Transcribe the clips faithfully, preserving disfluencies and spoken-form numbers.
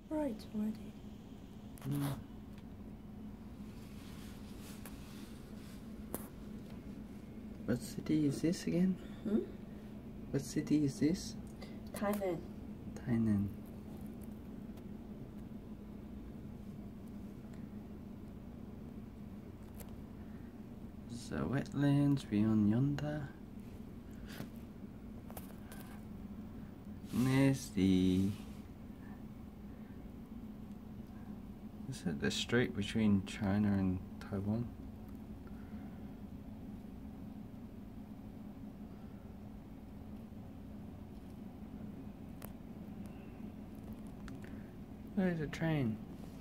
Right, already. Mm. What city is this again? Hmm? What city is this? Thailand. Tainan. The wetlands beyond yonder. And there's the... Is it the strait between China and Taiwan? There's a train.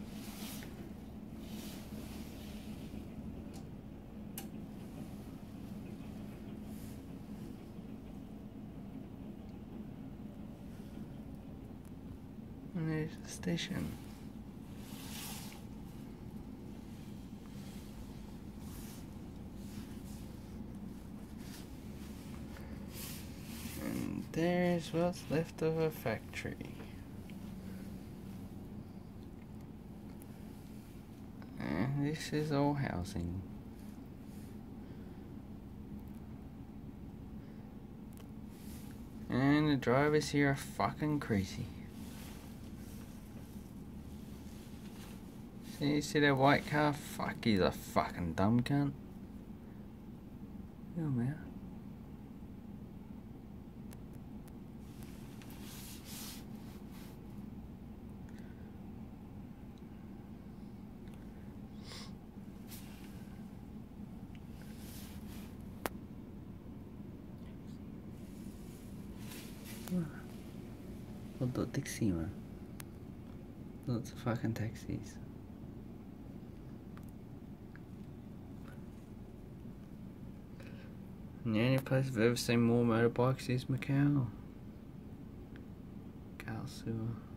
And there's the station. And there's what's left of a factory. And this is all housing. And the drivers here are fucking crazy. See, you see that white car? Fuck, he's a fucking dumb cunt. Oh man. Hold the taxi, man. Lots of fucking taxis. And the only place I've ever seen more motorbikes is Macau. Kaohsiung.